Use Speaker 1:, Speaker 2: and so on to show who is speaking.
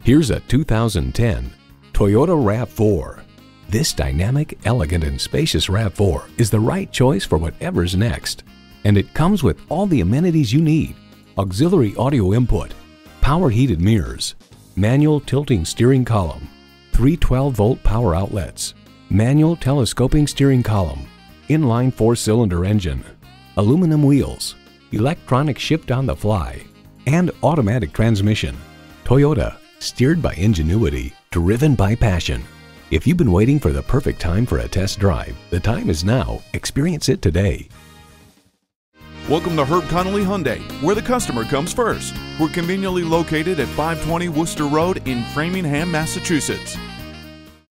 Speaker 1: Here's a 2010 Toyota RAV4. This dynamic, elegant, and spacious RAV4 is the right choice for whatever's next. And it comes with all the amenities you need: auxiliary audio input, power heated mirrors, manual tilting steering column, 3 12-volt power outlets, manual telescoping steering column, inline 4-cylinder engine, aluminum wheels, electronic shift on the fly, and automatic transmission. Toyota, steered by ingenuity, driven by passion. If you've been waiting for the perfect time for a test drive, the time is now. Experience it today.
Speaker 2: Welcome to Connolly Hyundai, where the customer comes first. We're conveniently located at 520 Worcester Road in Framingham, Massachusetts.